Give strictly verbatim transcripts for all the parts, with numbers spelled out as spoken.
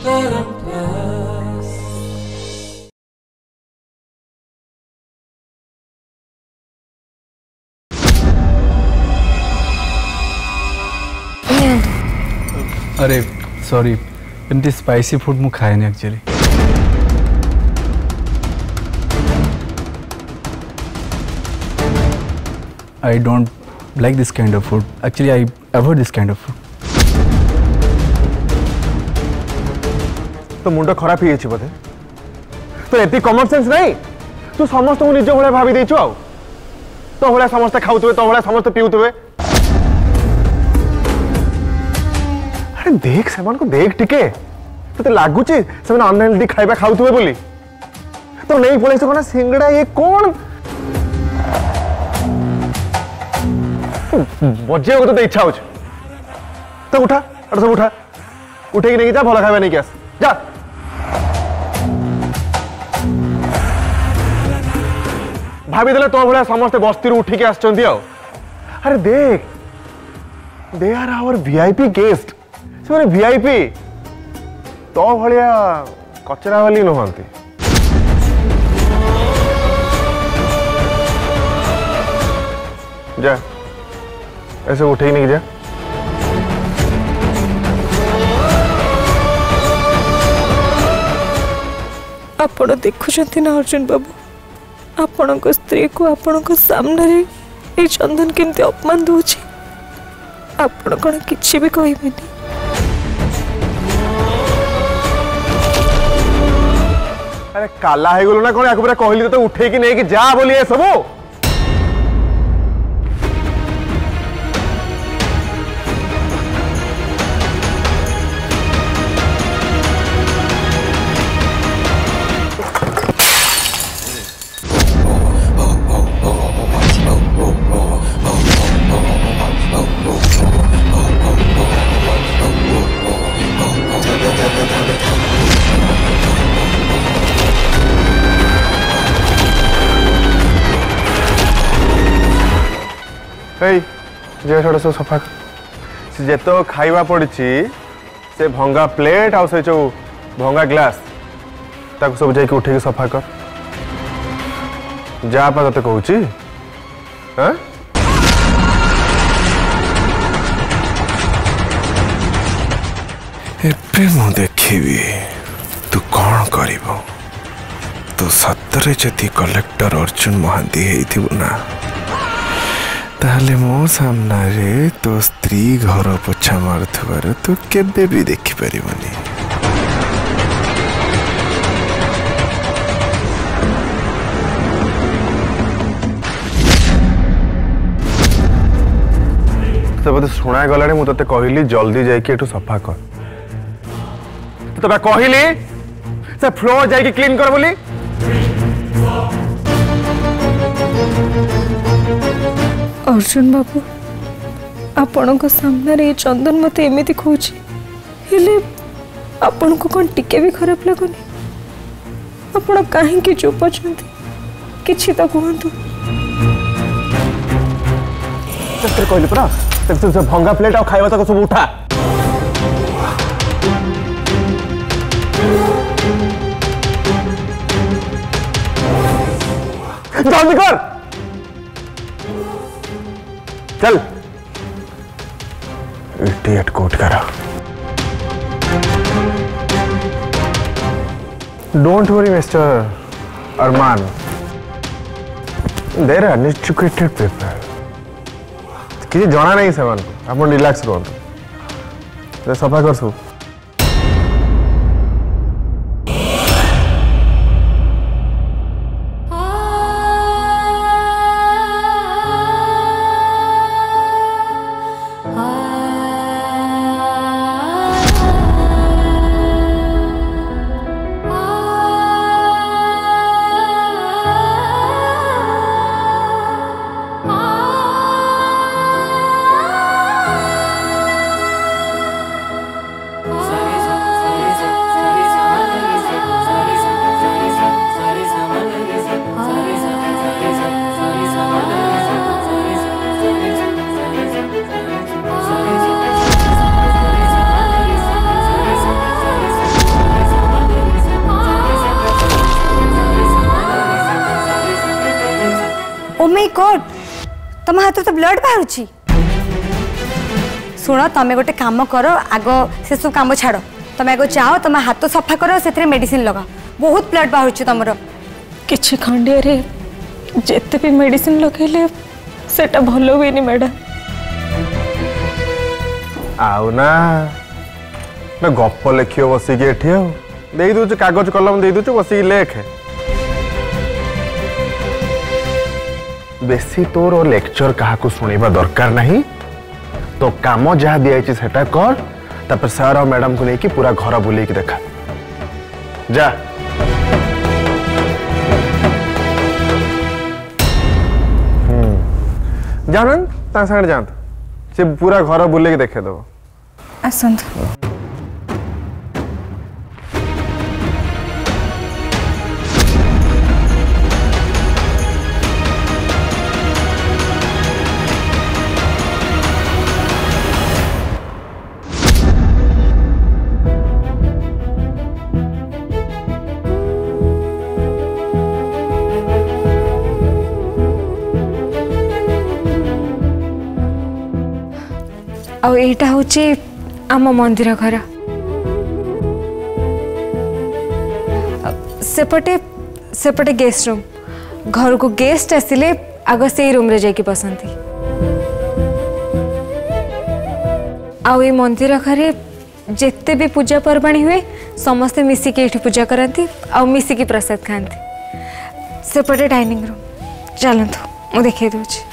अरे सॉरी एमती spicy food मु खाएनी actually I don't like this kind of food actually I avoid this kind of food तो मुंड खराब ही बोधे तो एति कॉमन सेंस नहीं तू समस्त को निज भाई भाभी देचु आ तो भाया समस्ते खाऊे तो भाया समस्ते पीऊे अरे देख से को देख टिके तो लगुच से अनहेल्दी खाଇବା खाऊे बोली तो नहीं पड़े कौन सिंगड़ा ये कौन बजे को तो इच्छा हो तो उठा अरे सब उठा उठे नहीं जा भल खाଇବା नहीं आस जा भाभी देले तो भाया समस्ते बस्ती उठिक आस अरे देख they are our VIP guest से वीआईपी तो भाया कचरा वाली नुहंती जा ऐसे उठे नहीं जा आपण देखुं ना अर्जुन बाबू आपण को स्त्री को आपण को सामने ये चंदन केमती अपमान दूची आपण कौन किसी भी कहबेनी अरे काला है गलो ना कौन या पूरा कहली तो उठे कि नहीं कि जा बोली ये सब जेठा सब सफा से तो खाइबा पड़ी से भंगा प्लेट आ से जो भंगा ग्लास ताको सब जाके उठे सफा कर जा पा ते कहूची हां एबे मु देखिबी तू कौन करिबो तो सतरे जति कलेक्टर अर्जुन महांती हेइथिबो ना ताहले मो सामना रे तो स्त्री घर पोछा मारुथबार तू केबे भी देखि परिबनी तो बते सुना गलाने मु तते कहली जल्दी जाके एठू सफा कर तो तबे कहली से फ्लोर जाके क्लीन कर बोली अर्जुन बाबू आपण को सामने रे चंदन मत एमती खोची हेले आपण को कौन टिके भी खराब लगुनी आपण कहीं चुप अच्छा किसी तो कहतु कहली परा भंगा प्लेट आ खाଇବା तक सब उठा जल्दी कर चल इडियट कोट करा don't worry mister Arman they're uneducated people किसी जना नहीं से आप रिलैक्स रुहतु सफा कर सब माय गॉड तुम हाथ तो ब्लड बाहर शुण तुम गोटे काम कर आग से सब कम छाड़ तुम आग जाओ तुम हाथ सफा कर से मेडिसिन लगा बहुत ब्लड बाहर तुम किछि खंडिया रे जेते भी मेडिसिन लगेले सेटा भलो हुएनी मैडम आउ ना ना गप लिखियो बसिकी एठी आउ देई दूच कागज कलम देई दूच बसिकी लेख बेसी तोर लेक्चर काहाकू सुनिबा दरकार नहीं तो काम जहाँ दिया सेटा कर तापर सर और मैडम को लेकिन पूरा घर बुले की देखा जा हम्म जानन ता संग जानत से पूरा घर बुले की देखे दो आसंत आउ एटा होची आम मंदिर घर सेपटे सेपटे गेस्ट रूम घर को गेस्ट आसिले आग से रूम रे जाके बसंती आउ ए मंदिर घरे जेते भी पूजा पर्वाणी हुए समस्ते मिसिकी एठी पूजा करती आउ मिसिकी प्रसाद खाती सेपटे डाइनिंग रूम चलतु मु देखै दउछि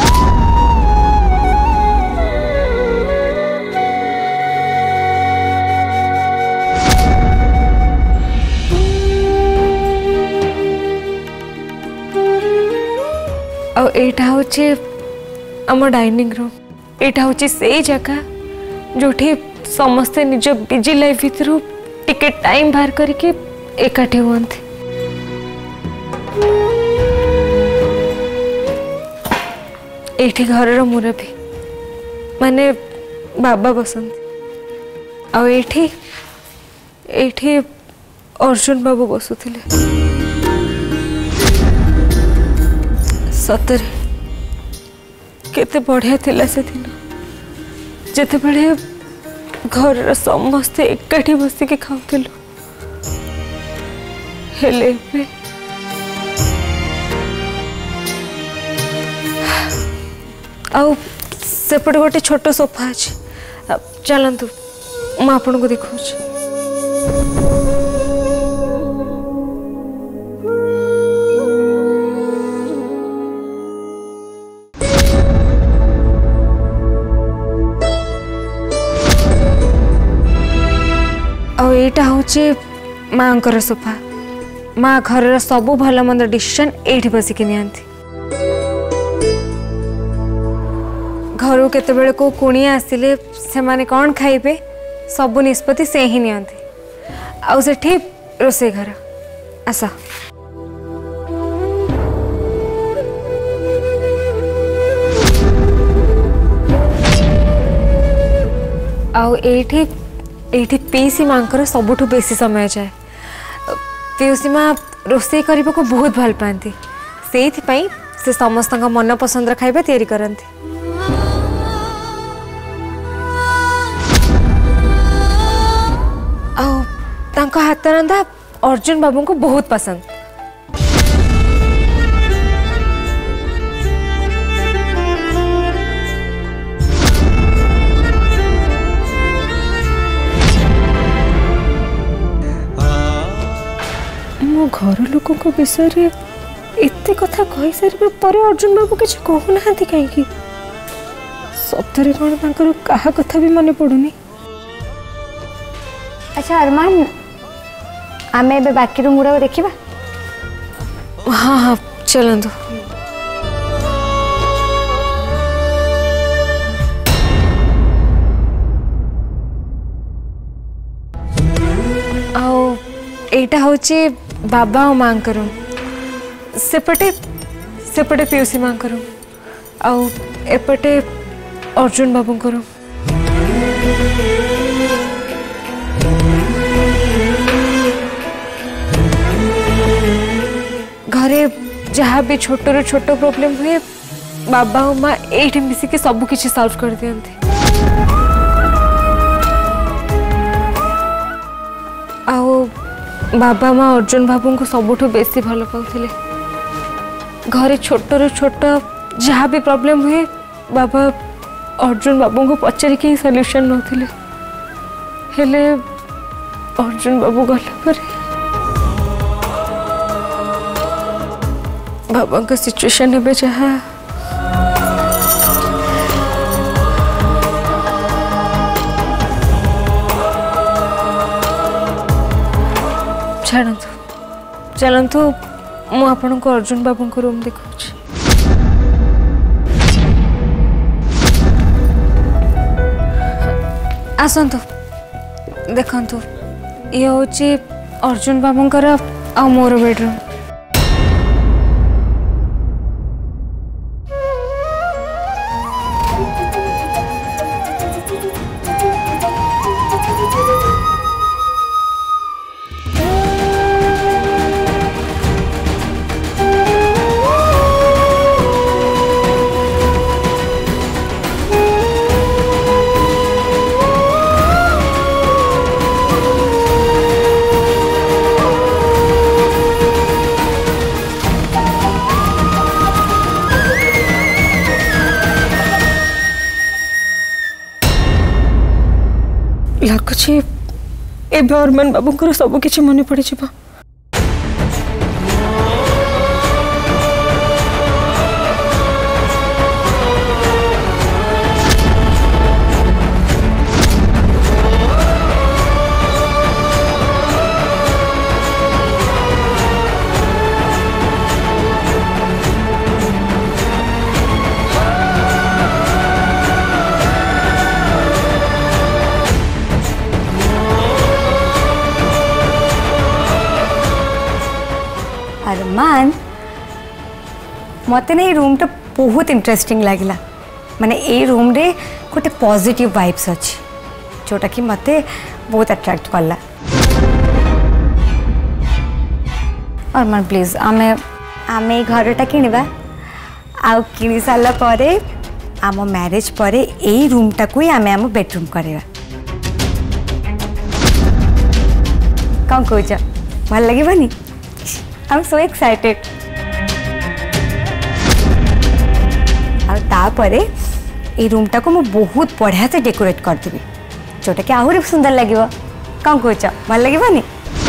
और एटा होचे आम डाइनिंग रूम एटा होचे से जगह जोठी समस्ते निज बिजी लाइफ भितर टिके टाइम बाहर करके एकाठी हुअन्ति एठी घरर मुरबी माने बाबा बसंती और एठी एठी अर्जुन बाबू बसुथिले सतरे केते बढ़िया थिला से दिन जेते बड़े घर समस्ते एकाठी बसिके खाउथिलु हेले पे आउ सेपटे गोटे छोट सोफा अच्छे चलतु मु आपन को देखा एटा होचे माँ सोफा माँ घर सबू भल मंद डिसीजन एठी बसिकी नियंती घर केते बेले को कुणिया आसिले से माने कौन खाइबे सबू निष्पत्ति से ही नियंती आउ सेठी रोसे घर आस आउ एठी एठी पीसी मांकर सबुठु बेसी समय जाए पीसी माँ रोषे करने को बहुत भल पाती से से समस्त मन पसंद खाଇବା तैयारी करती आ हाथ रंधा अर्जुन बाबू को बहुत पसंद मो घर लोकों को विषय एते कथा कही सारे पर अर्जुन बाबू किसी कहूना कहीं सप्ताह कौन तांकर कहा कथा भी मन पड़ुनी। अच्छा अरमान आमे बे बाकी रूम गुड़ा देखिबा हाँ हाँ चलंतु आओ एटा होचे बाबा और माँ करूँ सेपटे सेपटे पीयूसी माँ करूँ आउ एपटे अर्जुन बाबू करूँ घरे जहाँ भी छोट रू छोट प्रोब्लेम हुए बाबा और माँ ये मिसिक सब किसी सॉल्व कर दियंती। आओ बाबा माँ अर्जुन बाबू को सबुठ बेसी भल पाउथिले। घरे छोट रू छोट जहाँ भी प्रॉब्लम हुए बाबा अर्जुन बाबू को पचार के सॉल्यूशन नथिले। हेले अर्जुन बाबू गला पर बाबा का सिचुएशन है जहाँ छाड़तु चलतु मु आपण को अर्जुन बाबू को रूम देखा। आसतु देखु ये हूँ अर्जुन बाबूंकर आ मोर बेडरूम। लगुच एरमान बाबू सब किसी मन पड़ जा। अरमान मते नहीं रूम टा बहुत इंटरेस्टिंग लगिला। माने ए रूम रे गोटे पॉजिटिव वाइब्स अच्छी जोटा कि मते बहुत अट्रैक्ट करला। अरमान प्लीज आमे आमे घर टा किनिबा आ किनि साला परे आम मैरिज परे ए रूम टा को आमे आम बेडरूम करेबा। कौन कहूच भल लगे? I am so excited. आउे ये रूम टाक मु बहुत बढ़िया से डेकोरेट करदेवी जोटा कि आहरी सुंदर लगे। कौन कहच भल लगे?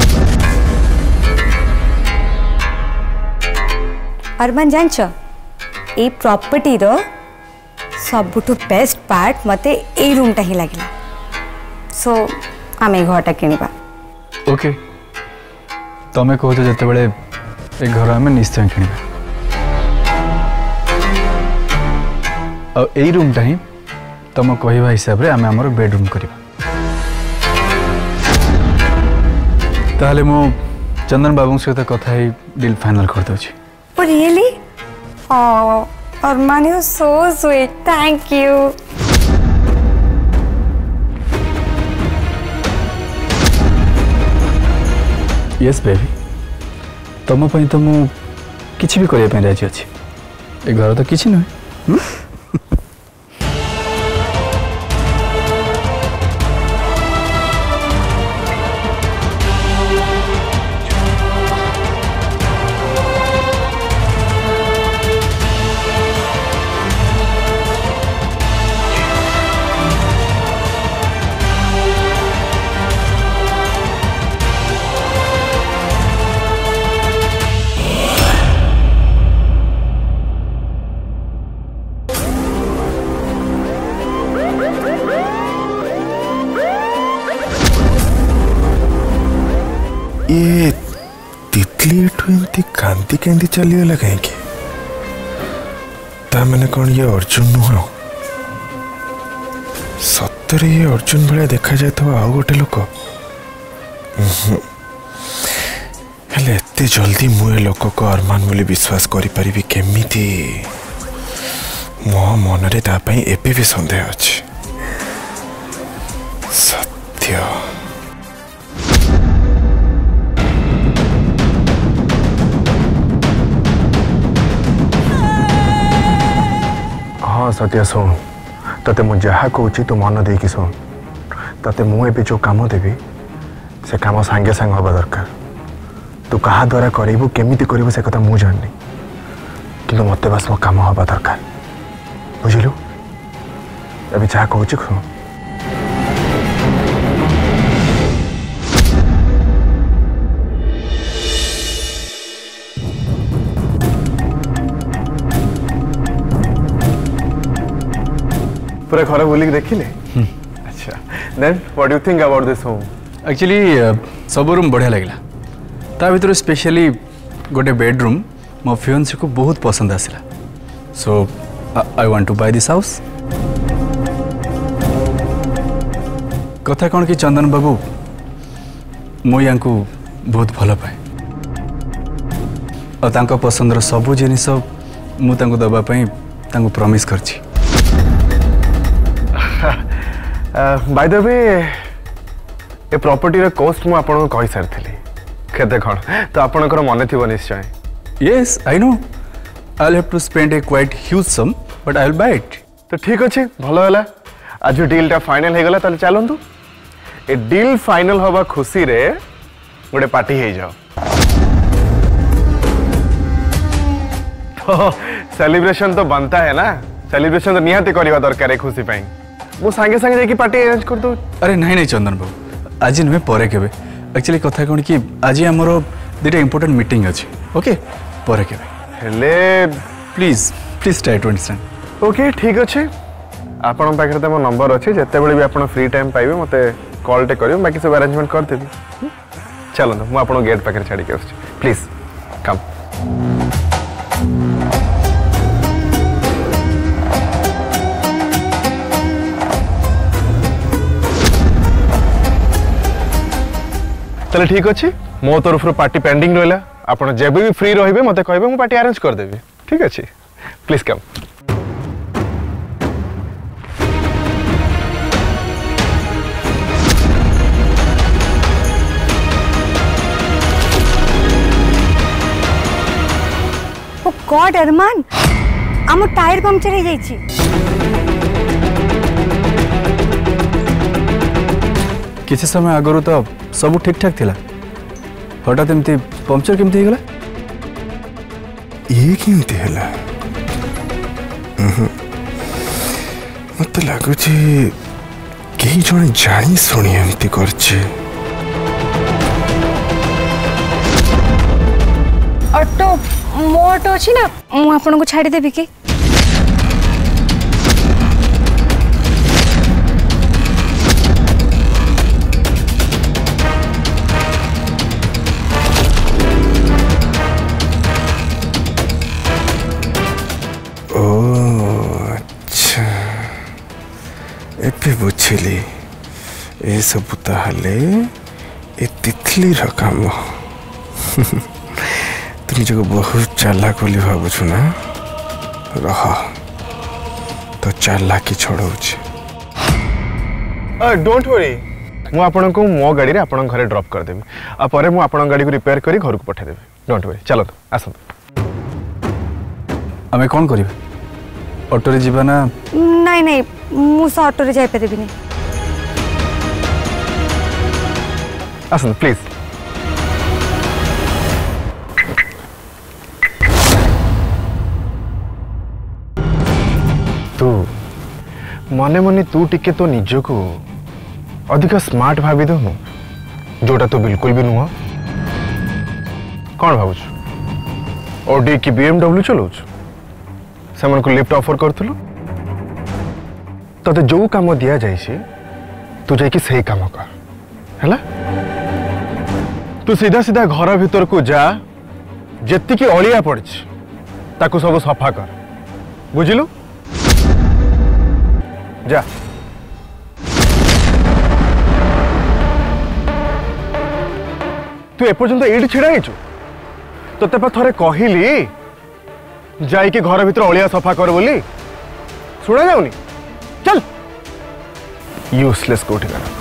अरमान जानच ये प्रॉपर्टी रो सबुठ बेस्ट पार्ट मते ए रूम टा ही लगिला। सो आम ए घरटा किनिबा। ओके तमें कहो जिते बड़े ए घर आम निश्चय किणवा आई रूमटा ही तुम कहवा हिसाब से आम आमर बेडरूम करवा। ताहले मो चंदन बाबू सहित कथा ही डील फाइनल कर दो। Really Arman you so sweet thank you. Yes baby तुम तो मु किसी भी करने राजी अच्छी। ए घर तो किसी नुहे। ये तितली एमती कांदी केंदी चलीगला कहीं मैंने कौन ये अर्जुन नुह सतरे ये अर्जुन भाया देखा जाए तो आउ गोटे लोक हेले एते जल्दी मुए लोक को अरमान बोली विश्वास करि परिबी केमिति मो मन रे ता पई एबे भी संदेह अछि सत्य सत्य शुण ते मुझे जहाँ कहूँ तू मन देकी शुण ते मुझे जो कम देवी से कम सांगे सांग हवा दरकार तू क्या द्वारा करू केमी करू से कथा मुझे जाननी कि मत बस मो कम हवा दरकार बुझलु अभी जहाँ कहूँ शुण पूरा घर बुलिक देखिले अच्छा then what do you think about this home actually सब रूम बढ़िया लगला ता भीतर स्पेशली गोटे बेडरूम मो फियोन्सी को बहुत पसंद आसला so I want to buy this house कथा कौन कि चंदन बाबू मु यांकु बहुत भल पाए और तांको पसंदर सबू जिनिस मु तांको दबा पई तांको प्रॉमिस करछि by the way a property रे कॉस्ट मु आपन को कहि सारथिली केते कोन तो आपनकर मन थिबो निश्चय yes I know I will have to spend a quite huge sum but I will buy it तो ठीक अछि भलो होला आज डील टा फाइनल हे गला त चलंतु ए डील फाइनल होबा खुशी रे गोटे पार्टी हे जाओ तो सेलिब्रेशन तो बनता है ना सेलिब्रेशन तो निहाती करवा दरकार है खुशी पाई मु संगे संगे जाकी पार्टी अरेंज कर दो अरे नहीं नहीं चंदन बाबू आज नुहे परे केबे एक्चुअली कथा कोन कि आज हमर दुटा इंपोर्टेंट मीटिंग अछि ओके परे केबे हेले please please try to understand okay ठीक अछि आपन पाखरे त मो नंबर अछि जते बेले भी आपन फ्री टाइम पाइबे मते कॉल टे करियो बाकी सब अरेंजमेंट कर देबी चलो मु आपन गेट पाखरे छाडी के आछि प्लीज कम चलो ठीक अच्छे मो तरफ पार्टी पेंडिंग रहा आप जब भी फ्री रे मत कहे मुझे पार्टी अरेंज करदेवी ठीक अच्छे प्लीज कम ओ गॉड अरमान आम टायर पंक्चर हो जाइए किसी समय आगु तो सब ठीक ठाक थिला हठात एमती पंक्चर केमती हो गला ये केमती हला मत लगुच कई जन जानी शुणी एमती करछे ऑटो मो ऑटो अछि ना मु आपन को छाडी देबी की बुझिली ए सब ताहले ए तितली रकम तुम जो बहुत चालाक बोली भावुछु ना रह तो चालाकी छोड़ौछि डोंट वरी मु आपन को मो गाड़ी रे आपन घरे ड्रॉप कर देबी आ परे मु आपन गाड़ी को रिपेयर करी घर को पठा देबी डोंट वरी चलो आसो हमें कौन करिवे ऑटो रे जीवा ना नहीं नहीं मु से ऑटो रे जाय पे देबी नहीं आसन प्लीज तू मने मने तू टिके तो निज को अधिक स्मार्ट भावी दो जोटा तो बिल्कुल भी नुह कौन भावुच ऑडी की बीएमडब्ल्यू चलाउछ से को लिफ्ट ऑफर करथुलु तते जो काम दिया जाइए तू जाकि सही काम कर हैला तू सीधा सीधा घर भीतर को जा जेति की अलिया पड़छ ताकू सब सफा कर बुझिलु जा तू एपर्यंत एठी छिड़ा हेचु तते पा थरे कहिली जाई के घर भीतर अलिया सफा कर बोली सुना जाउनी चल यूजलेस कोठी कर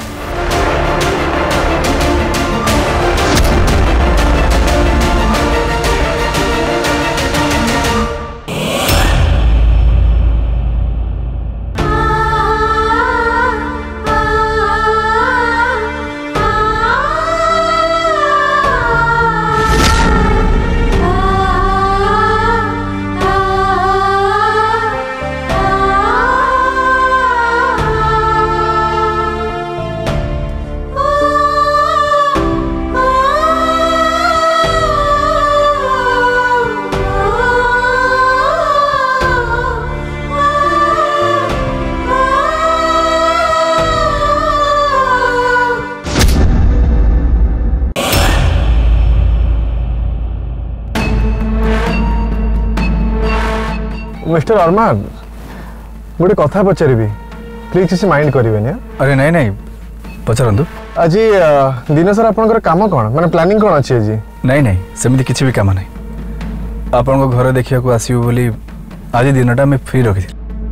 मिस्टर अरमान गोटे कथा पचारि प्लीज किसी माइंड करेंगे। अरे नहीं नहीं पचारतु। आज दिन सारा आपंकर काम कौन माने प्लानिंग कौन अच्छी आज? नहीं नहीं सेमती किसी भी काम नहीं आपण घर देखा आसबू बोली आज दिनटा मैं फ्री रखी।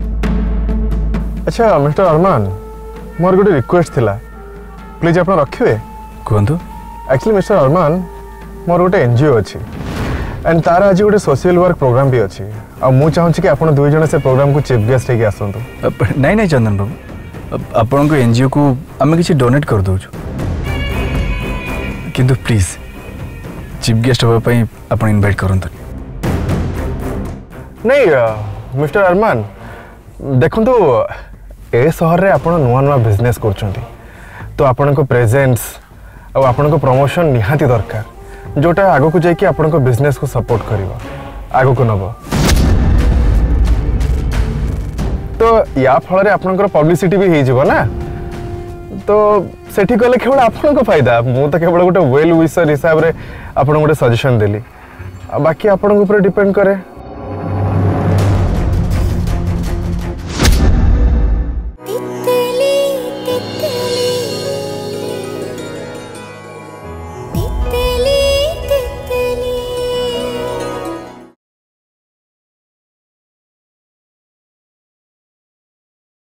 अच्छा मिस्टर अरमान मोर गोटे रिक्वेस्ट थिला प्लीज आप रखिए। कहतु। एक्चुअली मिस्टर अरमान मोर गोटे एनजीओ अच्छी एंड तार आज गोटे सोशल वर्क प्रोग्राम भी अच्छी आ मु चाहूँ कि आप दुई जन से प्रोग्राम को चीफ गेस्ट होगी आसतु। नहीं नहीं चंदन बाबू आपण को एनजीओ को आम कि डोनेट कर दौ किंतु प्लीज चीफ गेस्ट होगापी आप इनवाइट करते नहीं। मिस्टर अरमान देखु ए सहर में आप नुआ नुआ बिजनेस कर तो आपण को प्रेजेंस और आपण को प्रमोशन निहाती दरकार जोटा आग को जाकि आपण को बिजनेस को सपोर्ट करिवो आग को नब तो या फल आपनकर पब्लिसिटी भी हो जाव ना तो सेठी गले केवल आपण को फायदा मु तो केवल गोटे वेल विशर हिसाब रे आपण गोटे सजेशन देली बाकी आपण ऊपर डिपेंड करे